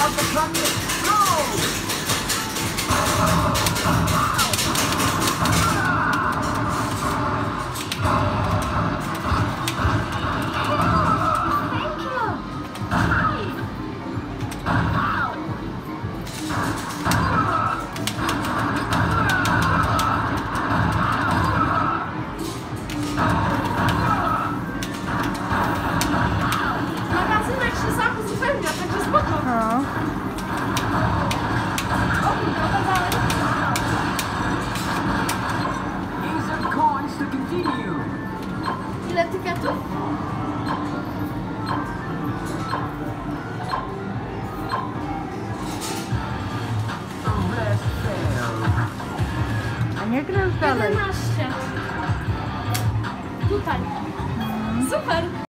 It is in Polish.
Magazynek się sam uzupełnia, także spoko. No. Ile tyketów? A nie kręć dalej. 11. Tutaj. Super.